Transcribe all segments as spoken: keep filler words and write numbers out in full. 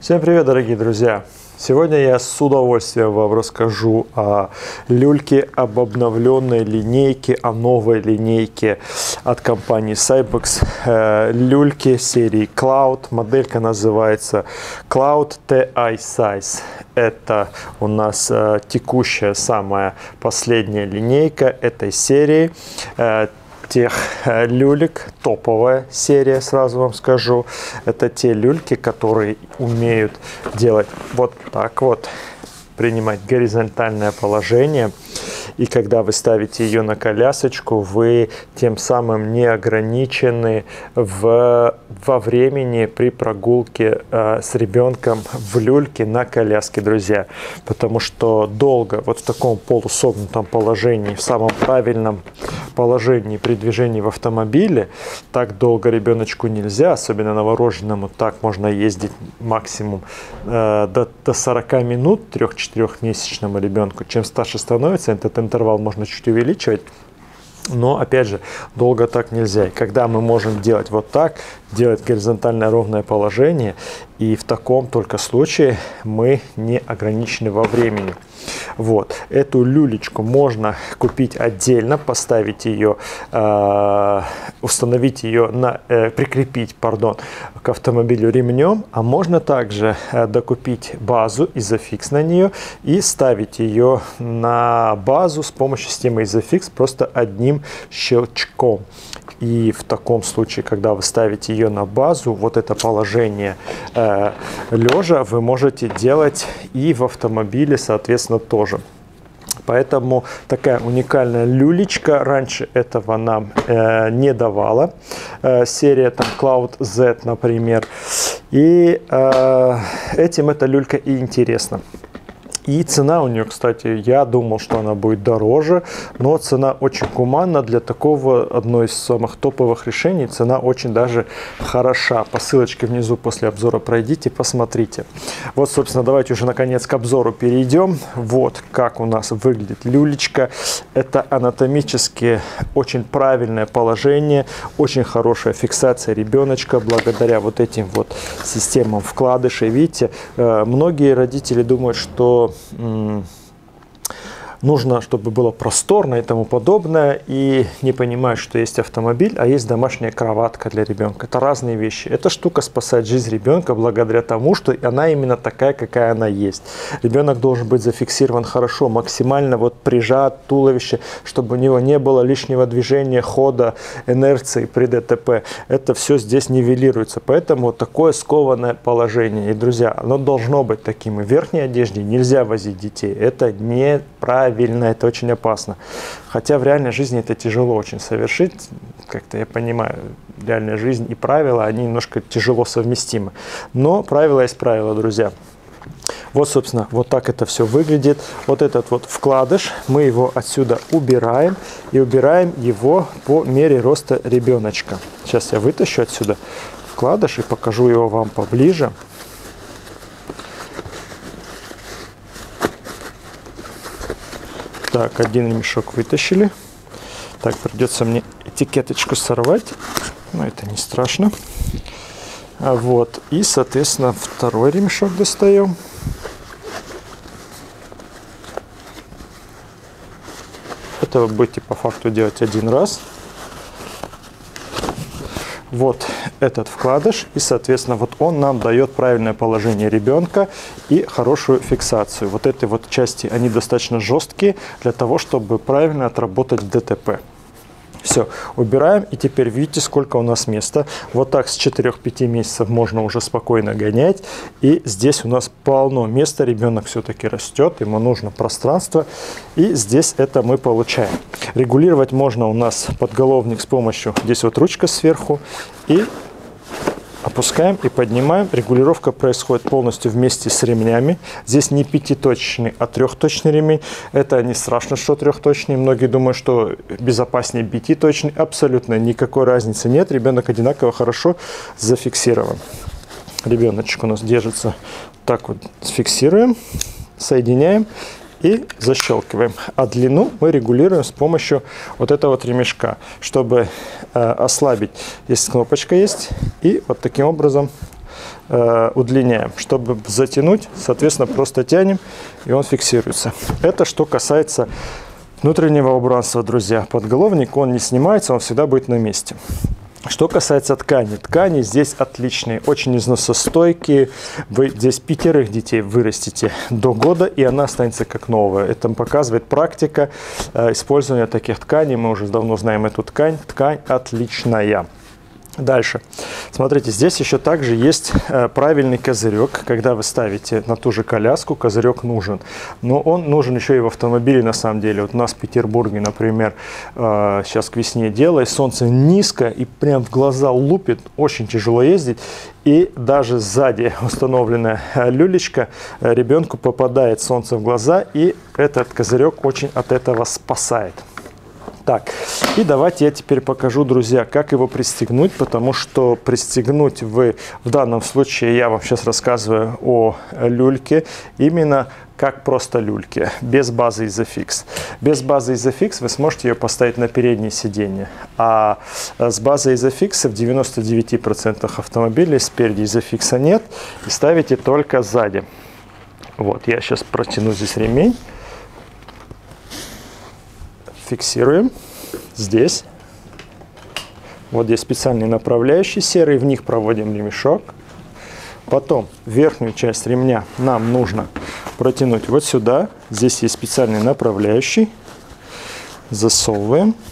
Всем привет, дорогие друзья! Сегодня я с удовольствием вам расскажу о люльке, об обновленной линейке, о новой линейке от компании Cybex. Э, люльки серии Cloud. Моделька называется Cloud ти ай Size. Это у нас э, текущая, самая последняя линейка этой серии. Э, тех люлек, топовая серия, сразу вам скажу. Это те люльки, которые умеют делать вот так вот, принимать горизонтальное положение. И когда вы ставите ее на колясочку, вы тем самым не ограничены в, во времени при прогулке э, с ребенком в люльке на коляске, друзья. Потому что долго вот в таком полусогнутом положении, в самом правильном положении при движении в автомобиле, так долго ребеночку нельзя, особенно новорожденному. Так можно ездить максимум э, до, до сорока минут трёх-четырёхмесячному ребенку. Чем старше становится, этот интервал можно чуть увеличивать. Но, опять же, долго так нельзя. И когда мы можем делать вот так, делать горизонтальное ровное положение, и в таком только случае мы не ограничены во времени. Вот. Эту люлечку можно купить отдельно, поставить ее, э, установить ее, на, э, прикрепить, пардон, к автомобилю ремнем, а можно также э, докупить базу Isofix на нее и ставить ее на базу с помощью системы Isofix просто одним щелчком. И в таком случае, когда вы ставите ее на базу, вот это положение э, лежа вы можете делать и в автомобиле, соответственно, тоже. Поэтому такая уникальная люлечка. Раньше этого нам э, не давала. Э, серия там Cloud Z, например. И э, этим эта люлька и интересна. И цена у нее, кстати, я думал, что она будет дороже, но цена очень гуманна для такого, одно из самых топовых решений. Цена очень даже хороша. По ссылочке внизу после обзора пройдите, посмотрите. Вот, собственно, давайте уже наконец к обзору перейдем. Вот как у нас выглядит люлечка. Это анатомически очень правильное положение, очень хорошая фиксация ребеночка благодаря вот этим вот системам вкладышей. Видите, многие родители думают, что нужно, чтобы было просторно и тому подобное, и не понимают, что есть автомобиль, а есть домашняя кроватка для ребенка. Это разные вещи. Эта штука спасает жизнь ребенка благодаря тому, что она именно такая, какая она есть. Ребенок должен быть зафиксирован хорошо, максимально вот прижат туловище, чтобы у него не было лишнего движения, хода, инерции при ДТП. Это все здесь нивелируется. Поэтому вот такое скованное положение. И, друзья, оно должно быть таким. И в верхней одежде нельзя возить детей. Это неправильно. Это очень опасно. Хотя в реальной жизни это тяжело очень совершить. Как-то я понимаю, реальная жизнь и правила, они немножко тяжело совместимы. Но правило есть правило, друзья. Вот, собственно, вот так это все выглядит. Вот этот вот вкладыш, мы его отсюда убираем. И убираем его по мере роста ребеночка. Сейчас я вытащу отсюда вкладыш и покажу его вам поближе. Так, один ремешок вытащили. Так, придется мне этикеточку сорвать. Но это не страшно. А вот. И, соответственно, второй ремешок достаем. Это вы будете по факту делать один раз. Вот этот вкладыш, и, соответственно, вот он нам дает правильное положение ребенка и хорошую фиксацию. Вот эти вот части, они достаточно жесткие для того, чтобы правильно отработать в ДТП. Все, убираем, и теперь видите, сколько у нас места. Вот так с четырёх-пяти месяцев можно уже спокойно гонять. И здесь у нас полно места, ребенок все-таки растет, ему нужно пространство. И здесь это мы получаем. Регулировать можно у нас подголовник с помощью, здесь вот ручка сверху, и опускаем и поднимаем. Регулировка происходит полностью вместе с ремнями. Здесь не пятиточечный, а трехточный ремень. Это не страшно, что трехточный. Многие думают, что безопаснее пятиточный. Абсолютно никакой разницы нет. Ребенок одинаково хорошо зафиксирован. Ребеночек у нас держится так вот. Фиксируем, соединяем и защелкиваем. А длину мы регулируем с помощью вот этого вот ремешка, чтобы э, ослабить. Здесь кнопочка есть, и вот таким образом э, удлиняем. Чтобы затянуть, соответственно, просто тянем, и он фиксируется. Это что касается внутреннего убранства, друзья. Подголовник, он не снимается, он всегда будет на месте. Что касается ткани, ткани здесь отличные, очень износостойкие. Вы здесь пятерых детей вырастите до года, и она останется как новая. Это показывает практика э, использования таких тканей. Мы уже давно знаем эту ткань. Ткань отличная. Дальше. Смотрите, здесь еще также есть э, правильный козырек. Когда вы ставите на ту же коляску, козырек нужен. Но он нужен еще и в автомобиле на самом деле. Вот у нас в Петербурге, например, э, сейчас к весне дело, солнце низко и прям в глаза лупит. Очень тяжело ездить. И даже сзади установленная люлечка, э, ребенку попадает солнце в глаза, и этот козырек очень от этого спасает. Так, и давайте я теперь покажу, друзья, как его пристегнуть, потому что пристегнуть вы, в данном случае я вам сейчас рассказываю о люльке, именно как просто люльки, без базы Isofix. Без базы Isofix вы сможете ее поставить на переднее сиденье, а с базой Isofix в девяноста девяти процентах автомобилей спереди Isofix нет, и ставите только сзади. Вот, я сейчас протяну здесь ремень. Фиксируем здесь. Вот здесь специальные направляющие серые, в них проводим ремешок. Потом верхнюю часть ремня нам нужно протянуть вот сюда. Здесь есть специальный направляющий. Засовываем.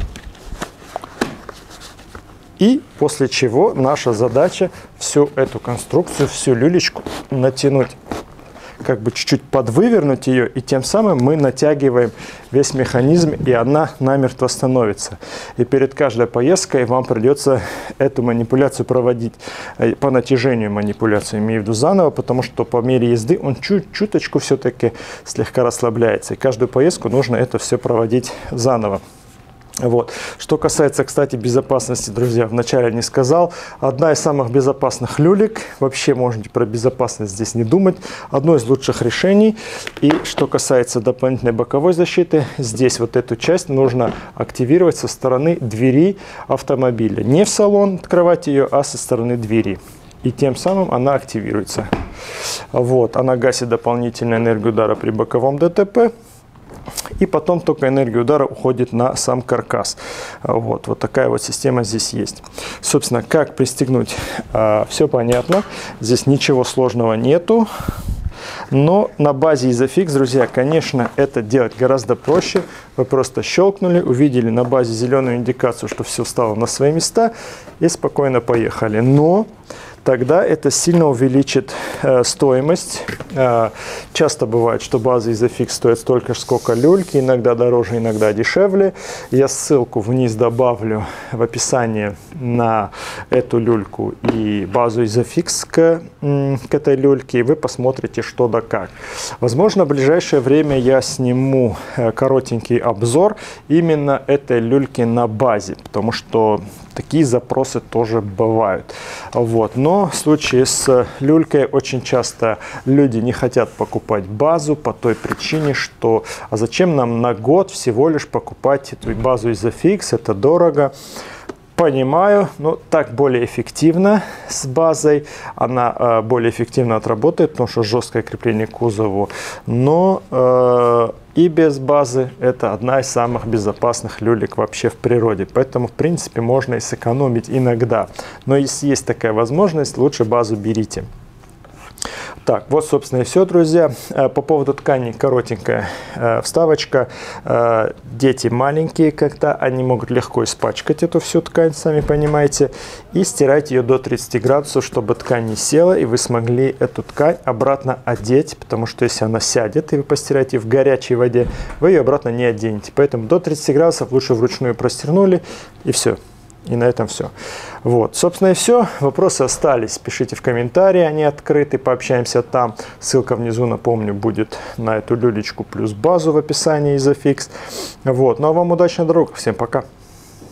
И после чего наша задача всю эту конструкцию, всю люлечку натянуть, как бы чуть-чуть подвывернуть ее, и тем самым мы натягиваем весь механизм, и она намертво становится. И перед каждой поездкой вам придется эту манипуляцию проводить, по натяжению манипуляцию, имею в виду заново, потому что по мере езды он чуть-чуточку все-таки слегка расслабляется. И каждую поездку нужно это все проводить заново. Вот. Что касается, кстати, безопасности, друзья, вначале не сказал. Одна из самых безопасных люлек. Вообще можете про безопасность здесь не думать. Одно из лучших решений. И что касается дополнительной боковой защиты, здесь вот эту часть нужно активировать со стороны двери автомобиля. Не в салон открывать ее, а со стороны двери. И тем самым она активируется. Вот. Она гасит дополнительную энергию удара при боковом ДТП. И потом только энергия удара уходит на сам каркас. Вот, вот такая вот система здесь есть. Собственно, как пристегнуть, а, все понятно. Здесь ничего сложного нету. Но на базе Isofix, друзья, конечно, это делать гораздо проще. Вы просто щелкнули, увидели на базе зеленую индикацию, что все стало на свои места, и спокойно поехали. Но тогда это сильно увеличит э, стоимость. Э, часто бывает, что база Isofix стоит столько же, сколько люльки, иногда дороже, иногда дешевле. Я ссылку вниз добавлю в описании на эту люльку и базу Isofix к, к этой люльке, и вы посмотрите, что да как. Возможно, в ближайшее время я сниму э, коротенький обзор именно этой люльки на базе, потому что такие запросы тоже бывают. Вот. Но в случае с люлькой очень часто люди не хотят покупать базу по той причине, что а зачем нам на год всего лишь покупать эту базу Isofix, это дорого. Понимаю, но так более эффективно с базой, она э, более эффективно отработает, потому что жесткое крепление к кузову, но э, и без базы это одна из самых безопасных люлек вообще в природе, поэтому в принципе можно и сэкономить иногда, но если есть такая возможность, лучше базу берите. Так, вот, собственно, и все, друзья. По поводу ткани коротенькая э, вставочка. Э, дети маленькие, когда они могут легко испачкать эту всю ткань, сами понимаете, и стирать ее до тридцати градусов, чтобы ткань не села, и вы смогли эту ткань обратно одеть, потому что если она сядет, и вы постираете в горячей воде, вы ее обратно не оденете. Поэтому до тридцати градусов лучше вручную простернули, и все. И на этом все. Вот, собственно, и все. Вопросы остались. Пишите в комментарии, они открыты, пообщаемся там. Ссылка внизу, напомню, будет на эту люлечку плюс базу в описании Isofix. Вот, ну а вам удачной дороги. Всем пока.